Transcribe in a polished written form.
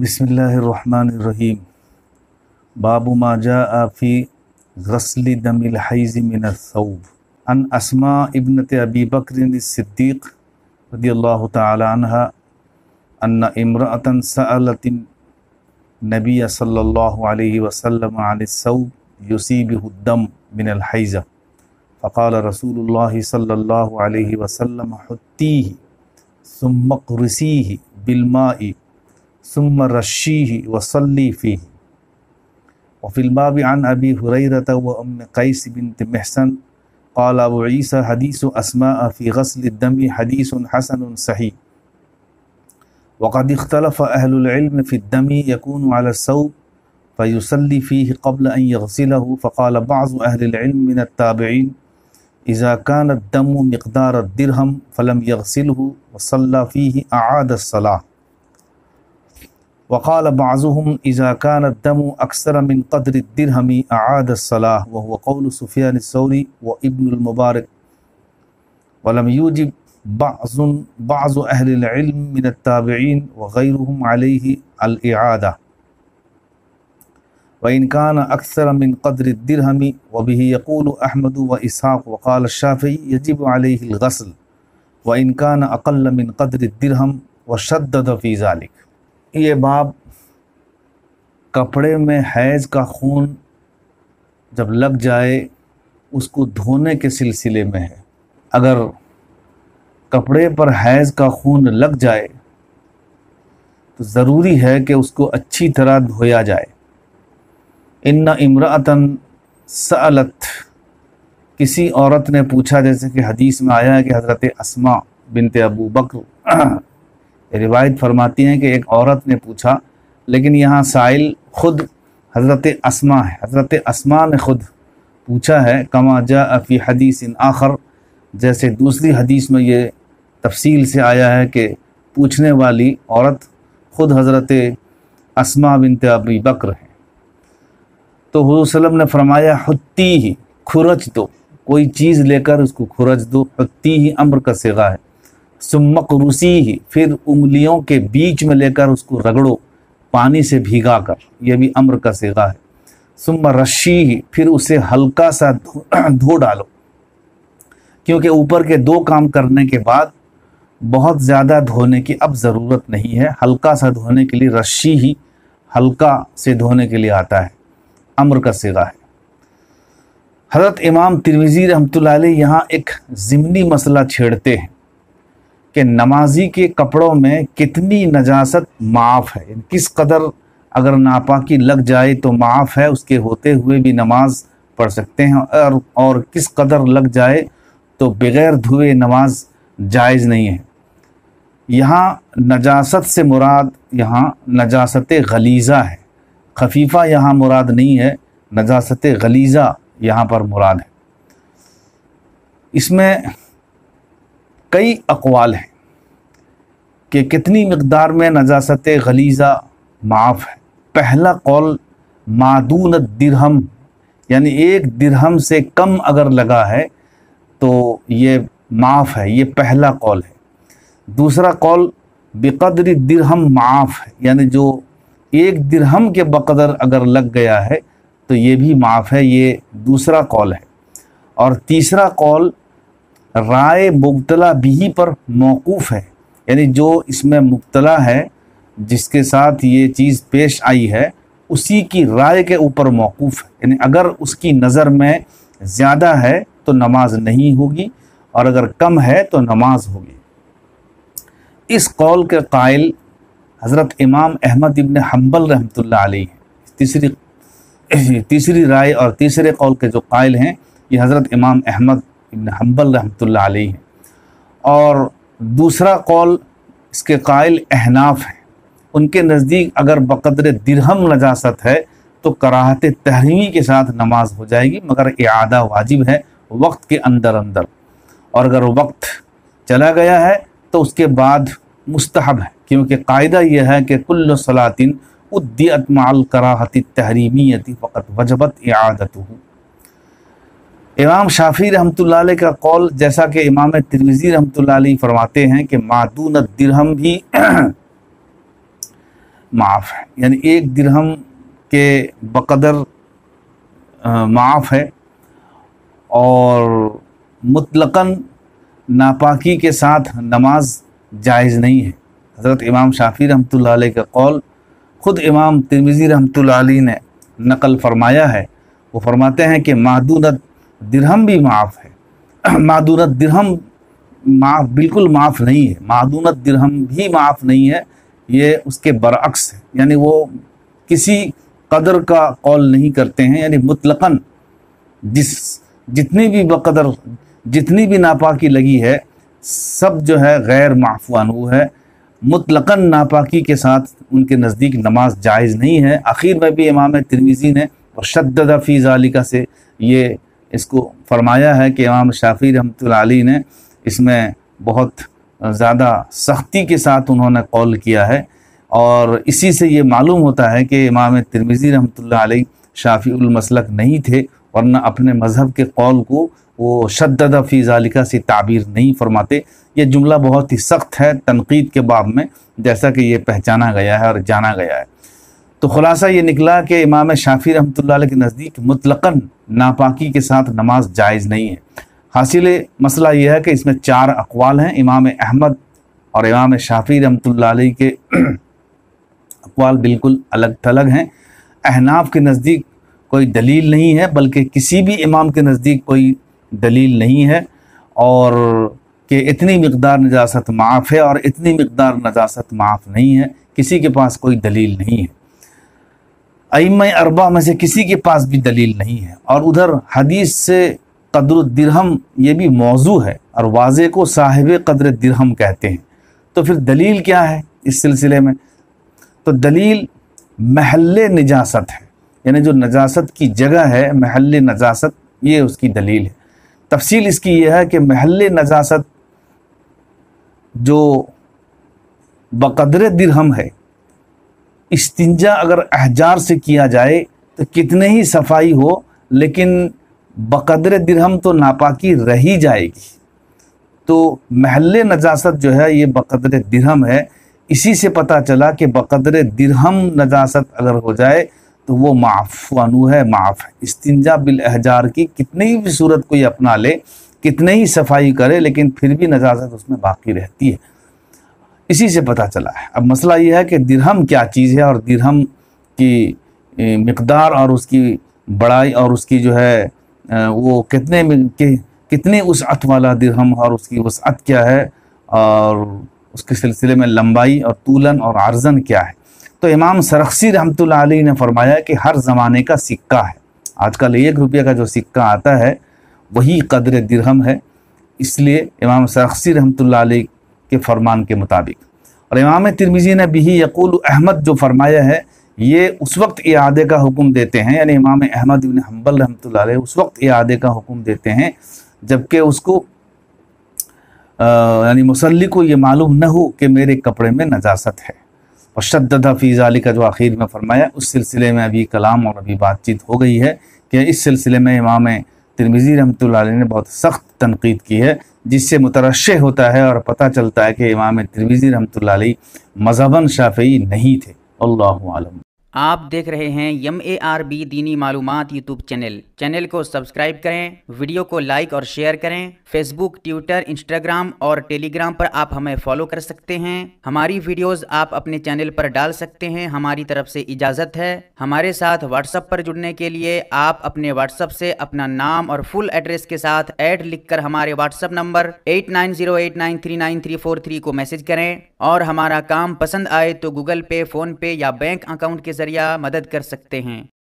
बिस्मिल्लाहिर्रहमानिर्रहीम। बाबु मा जाअ फी गस्ल दमिल हैज़ मिन अस्सौब। अन अस्मा इब्नत अबी बक्र सिद्दीक़ रदियल्लाहु तआला अन्हा अन्ना इम्रअतन सअलत नबी सल्लल्लाहु अलैहि वसल्लम अन अस्सौब युसीबुहु दम मिन अल हैज़ फ़क़ाल रसूलुल्लाह सल्लल्लाहु अलैहि वसल्लम हुत्तीहि सुम्मा क़रिसीहि बिलमाइ सुम्मा रश्शीहि वसल्ली फ़ीहि। वफ़िल बाबि अन अबी हुरैरता व उम्म क़ैस बिन्त महसन क़ाल अबू ईसा हदीसु अस्माअ फ़ी ग़स्ल दमी हदीसुन हसनुन सही। वक़द इख़्तलफ़ अहलुल इल्म फ़ी दमी यकूनु अला सौब फ़युसल्ली फ़ीहि क़ब्ल अन यग़सिलहु फ़क़ाल बअज़ु अहलिल इल्म मिन अत्ताबिईन इज़ा कान अद्दमु मिक़दार अद्दिरहम फ़लम यग़सिलहु वसल्ला फ़ीहि अआद अस्सलाह। वक़ाल बअज़ुहुम इज़ा कान अद्दमु अक्सर मिन क़द्रि अद्दिरहमी अआद अस्सलाह वहुव क़ौलु सुफ़यान अस्सौरी व इब्नुल मुबारक। वलम यूजिब बअज़ु अहलिल इल्म मिन अत्ताबिईन व ग़ैरुहुम अलैहि अल इआदा व इन कान अक्सर मिन क़द्रि अद्दिरहमी व बिही यक़ूलु अहमद व इसहाक़ व क़ाल अश्शाफ़िई यजिबु अलैहि अल ग़स्ल व इन कान अक़ल्ल मिन क़द्रि अद्दिरहम व शद्दद फ़ी ज़ालिक। ये बाब कपड़े में हैज़ का खून जब लग जाए उसको धोने के सिलसिले में है। अगर कपड़े पर हैज़ का खून लग जाए तो ज़रूरी है कि उसको अच्छी तरह धोया जाए। इन्ना इम्रअतन सअलत, किसी औरत ने पूछा, जैसे कि हदीस में आया है कि हज़रत अस्मा बिनते अबू बकर रिवायत फरमाती हैं कि एक औरत ने पूछा, लेकिन यहाँ साइल ख़ुद हज़रत अस्मा है। हज़रत अस्मा ने ख़ुद पूछा है, कमा जाअ फ़ी हदीसिन आखर, जैसे दूसरी हदीस में ये तफसील से आया है कि पूछने वाली औरत ख़ुद हज़रत अस्मा बिनते अबी बकर हैं। तो हुज़ूर सल्लल्लाहु अलैहि वसल्लम ने फरमाया हुत्ती ही, खुरच दो, कोई चीज़ लेकर उसको खुरच दो। हुत्ती ही अम्र का सिगा है। सुम्मा क़ुरुसीही, फिर उंगलियों के बीच में लेकर उसको रगड़ो पानी से भिगा कर, यह भी अम्र का सिगा है। सुम्मा रश्शीही, फिर उसे हल्का सा धो डालो, क्योंकि ऊपर के दो काम करने के बाद बहुत ज़्यादा धोने की अब ज़रूरत नहीं है। हल्का सा धोने के लिए रश्शी ही हल्का से धोने के लिए आता है, अम्र का सिगा है। हज़रत इमाम तिरमिज़ी रहमतुल्लाह अलैह यहाँ एक ज़िमनी मसला छेड़ते हैं कि नमाजी के कपड़ों में कितनी नजासत माफ़ है, किस कदर अगर नापाकी लग जाए तो माफ़ है, उसके होते हुए भी नमाज पढ़ सकते हैं, और किस कदर लग जाए तो बग़ैर धुए नमाज जायज़ नहीं है। यहाँ नजासत से मुराद यहाँ नजासत गलीज़ा है, खफीफ़ा यहाँ मुराद नहीं है, नजासत गलीज़ा यहाँ पर मुराद है। इसमें कई अक़वाल हैं कि कितनी मिक़दार में नजासत गलीज़ा माफ़ है। पहला कौल मादून दिरहम, यानी एक दिरहम से कम अगर लगा है तो ये माफ़ है, ये पहला कौल है। दूसरा कौल बिक़द्रि दिरहम माफ़ है, यानी जो एक दिरहम के बक़दर अगर लग गया है तो ये भी माफ़ है, ये दूसरा कौल है। और तीसरा कौल राय मुब्तला बिही पर मौकूफ़ है, यानी जो इसमें मुब्तला है, जिसके साथ ये चीज़ पेश आई है, उसी की राय के ऊपर मौकूफ़ है। यानी अगर उसकी नज़र में ज़्यादा है तो नमाज नहीं होगी, और अगर कम है तो नमाज होगी। इस कौल के कायल हज़रत इमाम अहमद इब्न हम्बल रहमतुल्लाह अलैह हैं। तीसरी राय और तीसरे कौल के जो कायल हैं ये हज़रत इमाम अहमद इब्न हम्बल रहमतुल्लाह अलैह हैं। और दूसरा कौल इसके कायल अहनाफ हैं। उनके नज़दीक अगर बक़द्र दिरहम नजासत है तो कराहत तहरीमी के साथ नमाज हो जाएगी, मगर इआदा वाजिब है वक्त के अंदर अंदर, और अगर वक्त चला गया है तो उसके बाद मुस्तहब है, क्योंकि कायदा यह है कि कुल्लु सलातिन उद्दियत मअल कराहति तहरीमियति फ़क़त वजबत इआदतुहु। इमाम शाफ़ी रहमतुल्लाह अलैह का कौल, जैसा कि इमाम तिरमिज़ी रहमतुल्लाह अलैह फरमाते हैं कि मादून दिरहम भी معاف ہے، یعنی 1 درہم کے بقدر معاف ہے، اور مطلقاً ناپاکی کے ساتھ نماز جائز نہیں ہے۔ حضرت امام شافعی رحمۃ اللہ علیہ کا قول خود امام ترمذی رحمۃ اللہ علیہ نے نقل فرمایا ہے۔ وہ فرماتے ہیں کہ معدونت درہم بھی معاف ہے، معدونت درہم معاف بالکل معاف نہیں ہے، معدونت درہم بھی معاف نہیں ہے، یہ اس کے برعکس ہے، یعنی وہ کسی قدر کا قول نہیں کرتے ہیں، یعنی مطلقاً جتنی بھی بقدر جتنی بھی ناپاکی لگی ہے سب جو ہے غیر معفو عنہ ہے، مطلقاً ناپاکی کے ساتھ ان کے نزدیک نماز جائز نہیں ہے۔ اخیر میں بھی امام ترمذی نے شدد فی ذالک سے یہ اس کو فرمایا ہے کہ امام شافعی رحمۃ اللہ علیہ نے اس میں بہت زیادہ سختی کے ساتھ انہوں نے قول کیا ہے، اور اسی سے یہ معلوم ہوتا ہے کہ امام ترمذی رحمۃ اللہ علیہ شافعی المسلک نہیں تھے، ورنہ اپنے مذہب کے قول کو وہ شدد فی ذالک سے تعبیر نہیں فرماتے۔ یہ جملہ بہت ہی سخت ہے تنقید کے باب میں، جیسا کہ یہ پہچانا گیا ہے اور جانا گیا ہے۔ تو خلاصہ یہ نکلا کہ امام شافعی رحمۃ اللہ علیہ کے نزدیک مطلقاً ناپاکی کے ساتھ نماز جائز نہیں ہے۔ حاصل مسئلہ یہ ہے کہ اس میں 4 اقوال ہیں، امام احمد اور امام شافعی رحمۃ اللہ علیہ کے اقوال بالکل الگ تھلگ ہیں۔ احناف کے نزدیک کوئی دلیل نہیں ہے، بلکہ کسی بھی امام کے نزدیک کوئی دلیل نہیں ہے، اور کہ اتنی مقدار نجاست معاف ہے اور اتنی مقدار نجاست معاف نہیں ہے، کسی کے پاس کوئی دلیل نہیں ہے۔ ائمہ اربعہ میں سے کسی کے پاس بھی دلیل نہیں ہے، اور ادھر حدیث سے قدر الدرہم یہ بھی موضوع ہے، اور واضح کو صاحب قدر درہم کہتے ہیں۔ تو پھر دلیل کیا ہے اس سلسلے میں؟ تو دلیل محل نجاست ہے، یعنی جو نجاست کی جگہ ہے محل نجاست، یہ اس کی دلیل ہے۔ تفصیل اس کی یہ ہے کہ محل نجاست جو بقدر درہم ہے، استنجا اگر احجار سے کیا جائے تو کتنے ہی صفائی ہو لیکن بقدر درہم تو ناپاکی رہی جائے گی۔ تو محل نجاست جو ہے یہ بقدر درہم ہے، اسی سے پتہ چلا کہ بقدر درہم نجاست اگر ہو جائے تو وہ معفو عنہ ہے، معاف ہے۔ استنجا بالاحجار کی کتنی بھی صورت کوئی اپنا لے، کتنے ہی صفائی کرے، لیکن پھر بھی نجاست اس میں باقی رہتی ہے، اسی سے پتہ چلا ہے۔ اب مسئلہ یہ ہے کہ درہم کیا چیز ہے، اور درہم کی مقدار اور اس کی بڑائی اور اس کی جو ہے وہ کتنے وسعت والا درہم اور اس کی وسعت کیا ہے، اور اس کے سلسلے میں لمبائی اور طولن اور عرضن کیا ہے۔ تو امام سرخسی رحمۃ اللہ علیہ نے فرمایا کہ ہر زمانے کا سکہ ہے، آج کل 1 روپیہ کا جو سکہ آتا ہے وہی قدر درہم ہے، اس لیے امام سرخسی رحمۃ اللہ علیہ کے فرمان کے مطابق۔ اور امام ترمذی نے بھی یقول احمد جو فرمایا ہے، یہ اس وقت اعادے کا حکم دیتے ہیں، یعنی امام احمد بن حنبل رحمۃ اللہ علیہ اس وقت اعادے کا حکم دیتے ہیں جبکہ اس کو یعنی مصلی کو یہ معلوم نہ ہو کہ میرے کپڑے میں نجاست ہے۔ اور شدد فی ذالک کا جو آخر میں فرمایا، اس سلسلے میں ابھی کلام اور ابھی بات چیت ہو گئی ہے کہ اس سلسلے میں امام ترمذی رحمۃ اللہ علیہ نے بہت سخت تنقید کی ہے، جس سے مترشح ہوتا ہے اور پتہ چلتا ہے کہ امام ترمذی رحمۃ اللہ علیہ مذہباً شافعی نہیں تھے۔ اللہ عالم۔ آپ دیکھ رہے ہیں MARB دینی معلومات یوٹیوب چینل کو سبسکرائب کریں، ویڈیو کو لائک اور شیئر کریں۔ فیس بک، ٹویٹر، انسٹاگرام اور ٹیلی گرام پر آپ ہمیں فالو کر سکتے ہیں۔ ہماری ویڈیوز آپ اپنے چینل پر ڈال سکتے ہیں، ہماری طرف سے اجازت ہے۔ ہمارے ساتھ واٹس ایپ پر جڑنے کے لیے آپ اپنے واٹس ایپ سے اپنا نام اور فل ایڈریس کے ساتھ ایڈ لکھ کر ہمارے واٹس ایپ نمبر 8908939343 کو میسج کریں، اور ہمارا کام پسند آئے تو گوگل پے، فون پے یا بینک اکاؤنٹ کے ذریعہ مدد کر سکتے ہیں۔